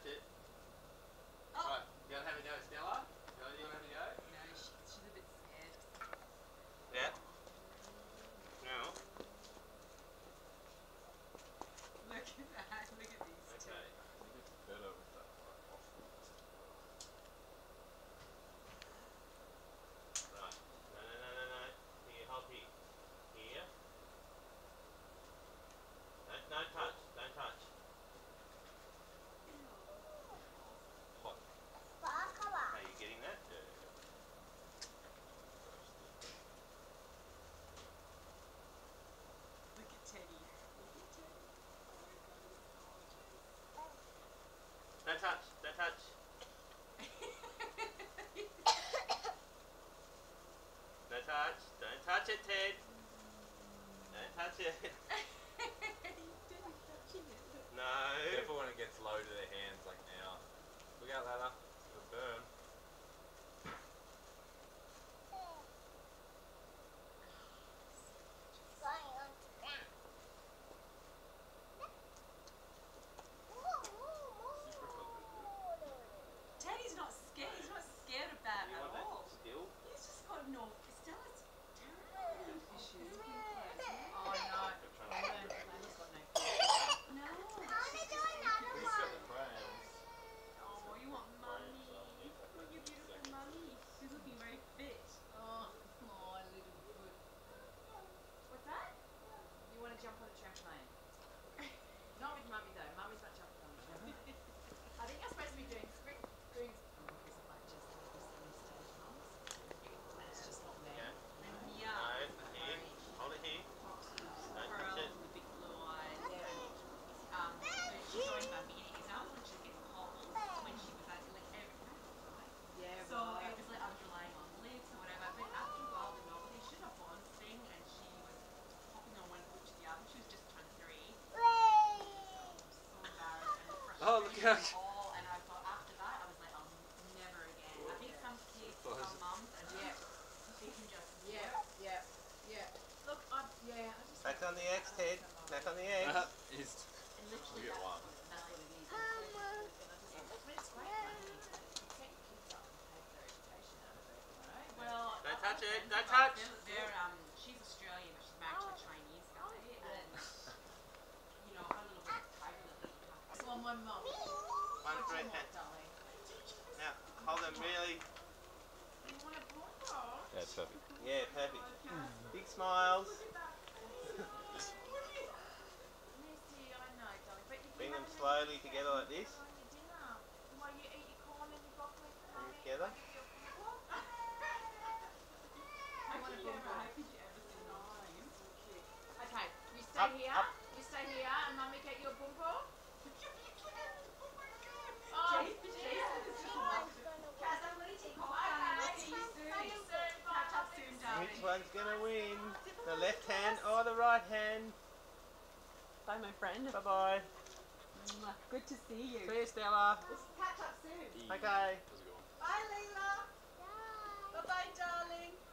touch it. Oh. Right, you want to have a go, Stella? You want to have a go? No, she's a bit scared. Yeah. No. Look at that. Look at these two. Okay. I think it's better with that like off the Right. No. Here, hold here. Here. Don't touch. Don't touch. hot. Okay, you getting that? Yeah. Look at Teddy. Look at Teddy. Oh my god, he's gorgeous. Don't touch. Don't touch. Don't touch. Don't touch it, Ted. Don't touch it. He's touching it. Look. No. Careful when it gets low to their hands like now. Look out, Layla. It'll burn. Super comfortable. Teddy's not scared. He's not scared of that You at want all. that still? He's just got no. Stella's terrifying issues. Oh no. Layla's got no fear. No. He's got the crayons. Oh, you want mummy? Look at beautiful mummy. She's looking very fit. Oh, little foot. What's that? You want to jump on a trampoline? Not with mummy though. Mummy's not jumping on the trampoline. I think you're supposed to be doing like just stage mums. And it's just not me. Yeah. And No, here. here. Hold it here. Don't touch Pearl it. with the big blue eyes. So she joined mummy and it was when she was getting hobbles when she was like every right? Yeah. So it was like underlying on lips or whatever. But after a while the novelty, she had a bond thing and she was hopping on one foot to the other. She was just turned 3. So embarrassed and frustrated. Oh, look out. And I thought after that I was like, I'll never again. I think some kids, some mums are just they can just Look, I just Back on the eggs, Ted. Back on the eggs. He's and literally we get one. that's what it is. It's great fun. You set your kids up and take their education out of it, right? Well, Don't touch it. Don't touch. She's Australian, but she's married to a Chinese guy, and you know her little tiger that doesn't have. So my mum. One for each hand. Darling. Now, hold them really. You want a bonbon? Yeah, it's perfect. Yeah, perfect. Big smiles. Missy, I know, darling, but you Bring them slowly together like this. on your dinner. While you eat your corn and your broccoli for Bring them mummy. together. Okay, you stay Up, here. up. You stay here, and mummy get you a bumpo. Which one's gonna win? The left hand or the right hand? Bye, my friend. Bye bye. Good to see you. See you, Stella. Let's catch up soon. Okay. How's it going? Bye, Layla. Bye-bye, darling.